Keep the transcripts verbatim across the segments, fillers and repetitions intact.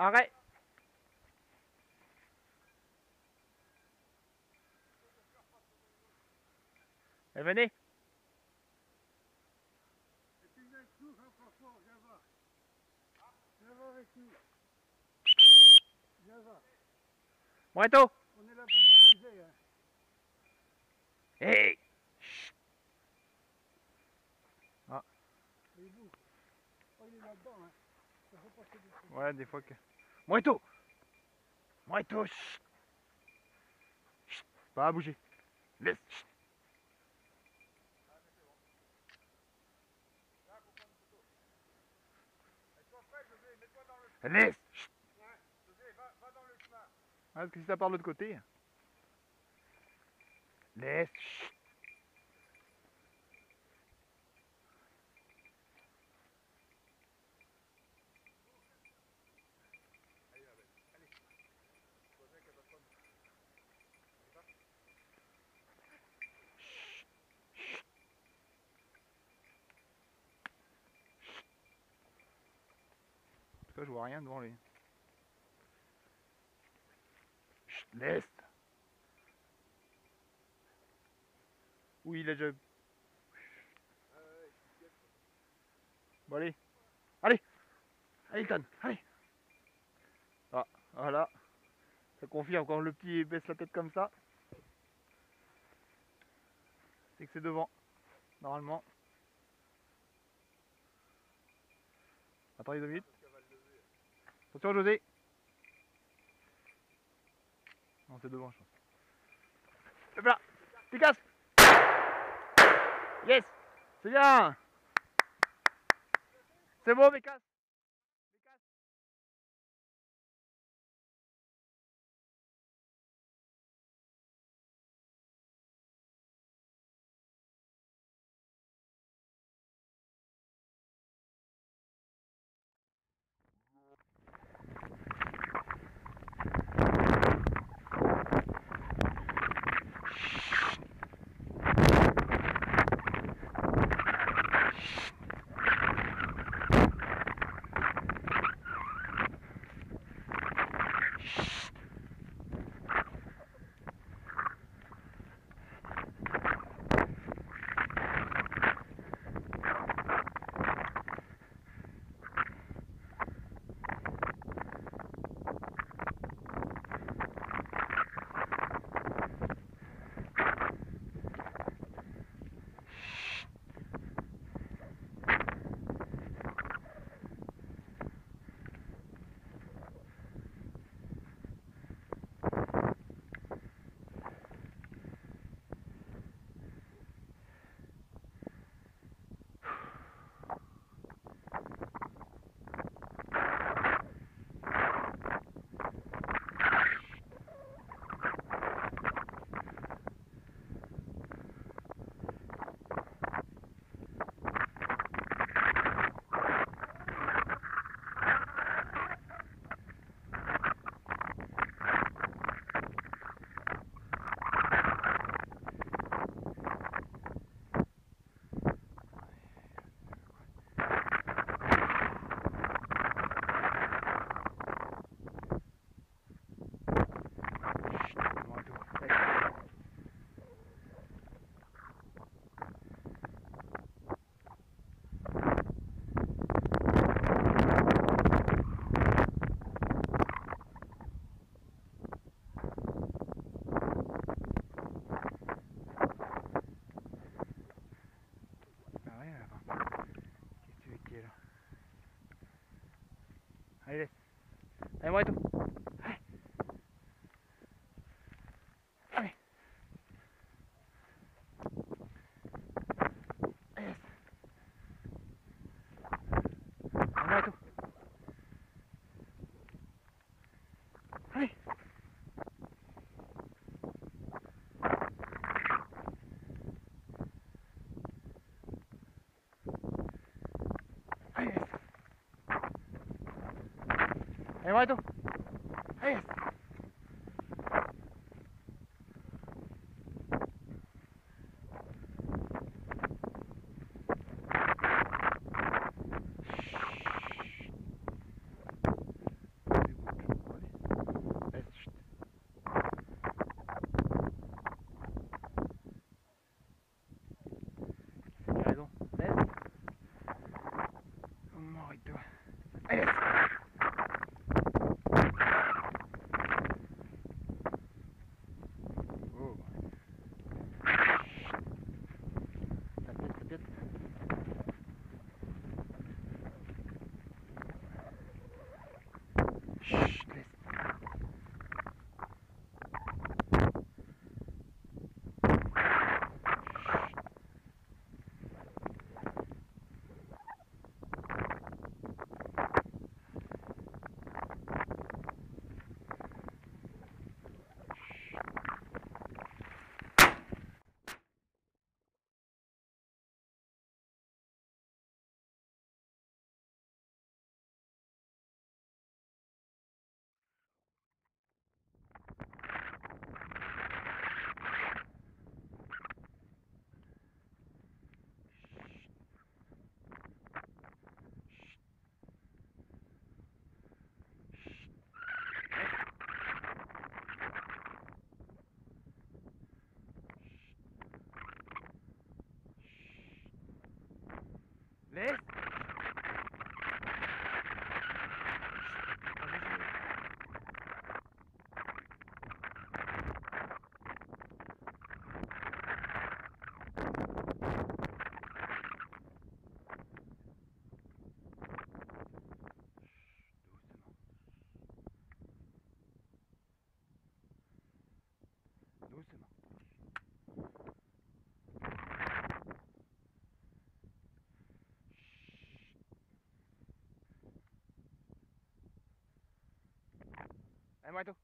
Arrête. Et venez. Et puis avec nous, Jean-François, viens voir. Viens voir avec nous. Viens voir. Moito. On est là pour s'amuser. Hein. Hey. Ah. Et vous. Oh, il est là-dedans. Hein. Ça fait passer des trucs. Ouais, des fois que... Moito. Moito. Chut. Chut. Pas bouger. Laisse. Chut. Laisse. Chut. Ouais. José, va, va dans le chemin. Ah, parce que si ça part de l'autre côté. Laisse. Chut. En tout cas, je vois rien devant lui. Chut, laisse. Oui, il est déjà... Bon, allez. Allez. Allez, Ton. Allez. Ah, voilà. Ça confirme quand le petit baisse la tête comme ça. C'est que c'est devant. Normalement. Attendez deux minutes. Attention, José. Non, c'est devant, je pense. Hop là. Tu casses. Yes. C'est bien. C'est bon, mais casse. Allez, laisse. Allez, moi et tout. Allez. Allez. Allez, laisse. Allez, moi et tout. Allez. Allez, laisse. Allez, moi et tout. Allez, laisse. Doucement. Allez, Moito.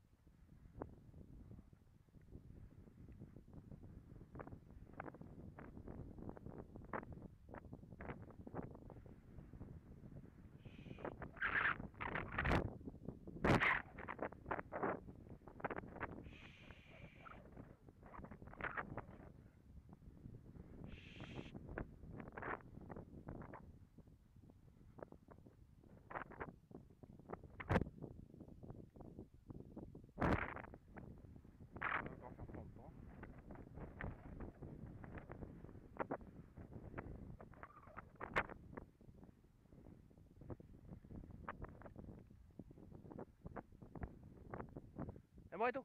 Et moi et tout.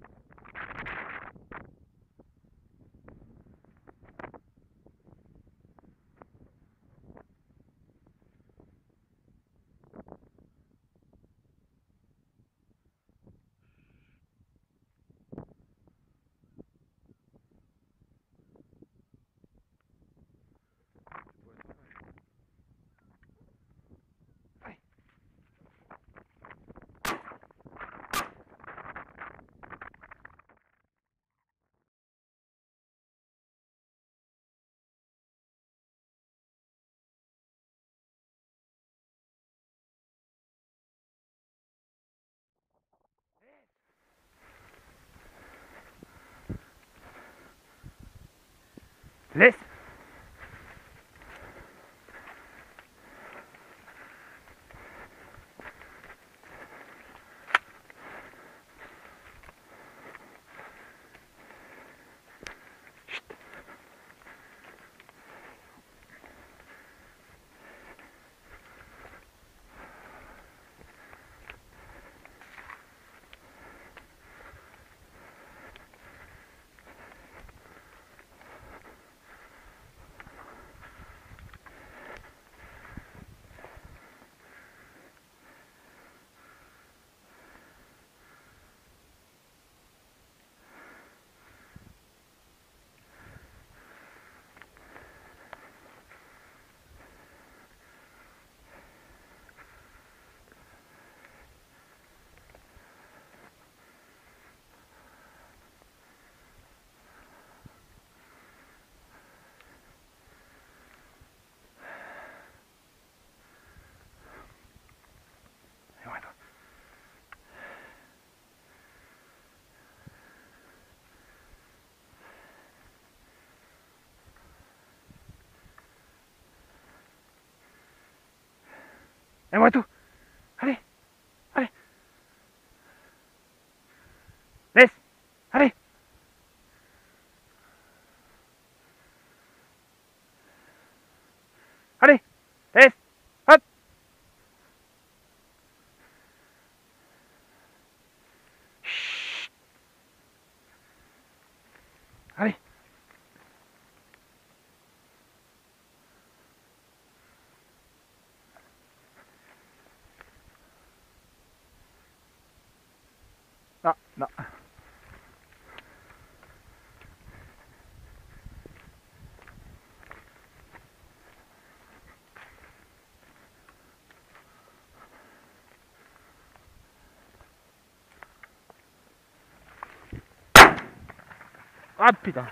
Laisse. Et moi et tout. Allez. Allez. Laisse. Allez. Allez. Laisse. Hop. Chut. Allez. Ah, non. Ah putain.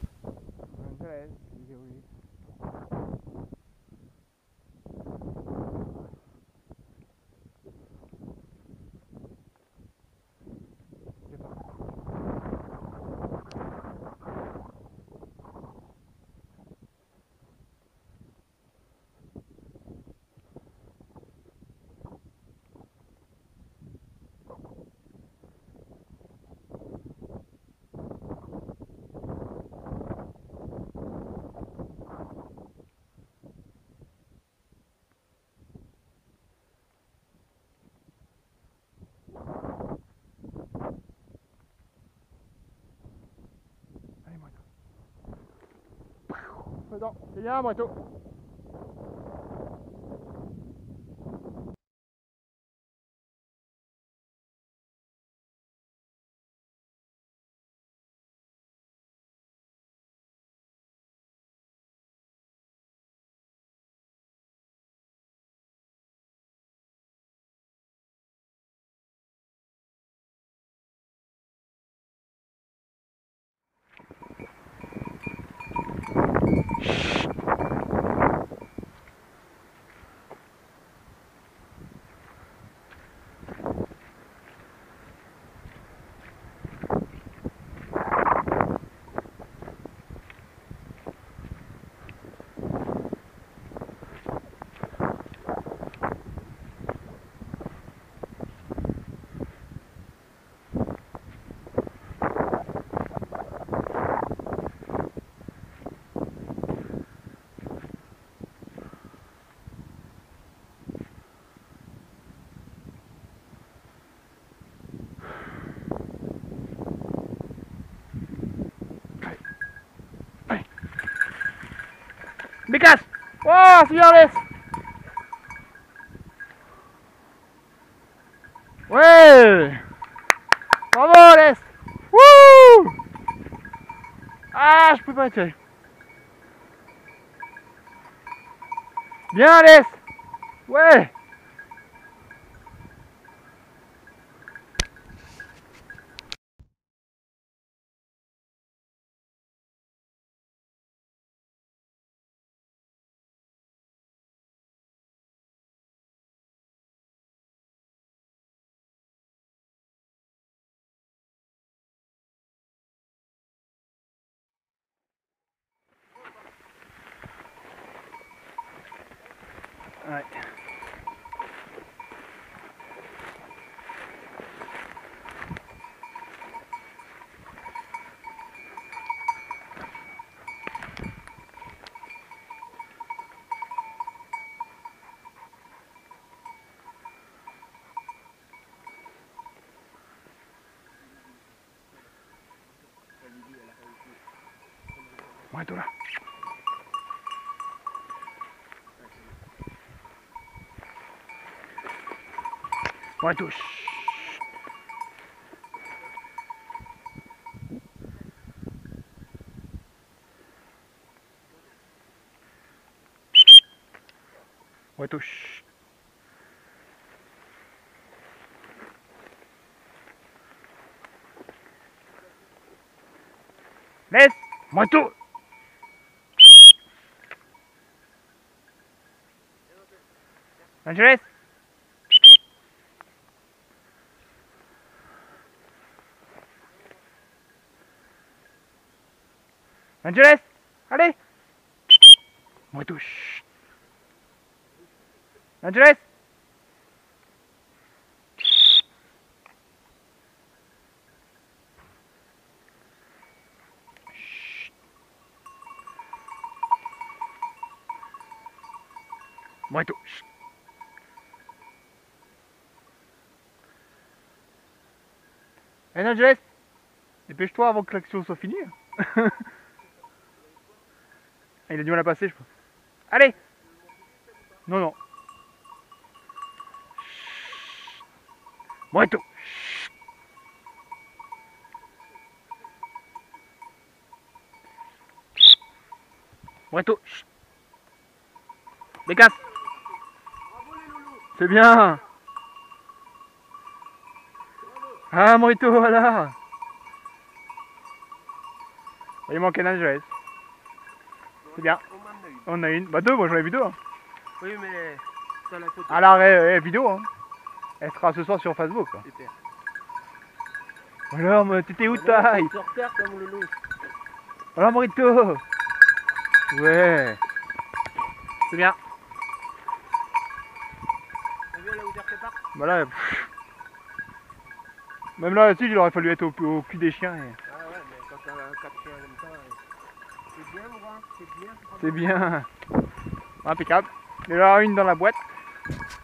Allez, moi et tout. Non, c'est bien, moi et tout. Bécasse. Oh, c'est bien, laisse. Ouais. Bravo, laisse. Wouh. Ah, je peux pas tirer. Bien, laisse. Ouais. Ouais. Ouais, toi là. Ouais, touche. Ouais, touche. Laisse. Moi, tout. Angeles. Angeles. Allez. Moi, touche. Angeles. Moi, touche. Hey, Angeles. Dépêche-toi avant que l'action soit finie. Il a du mal à passer, je pense. Allez. Non, non. Moi, tout. Moi, tout. Bécasse. C'est bien. Ah, Morito, voilà. Il manque un Angeles. C'est bien. On a une. Bah deux, moi j'en ai vu deux. Hein. Oui, mais ça la photo. À l'arrêt, eh, vidéo. Hein. Elle sera ce soir sur Facebook. Quoi. Super. Alors, mais t'étais où taille? Sur terre comme le loup. Alors, Morito. Ouais. C'est bien. T'as vu là où terre part? Bah là, pff. Même là, si, il aurait fallu être au, au cul des chiens. Et... Ah ouais, mais quand t'as un quatre chiens comme ça, c'est bien, moi, c'est bien. C'est bien. Impeccable. Il y en a une dans la boîte.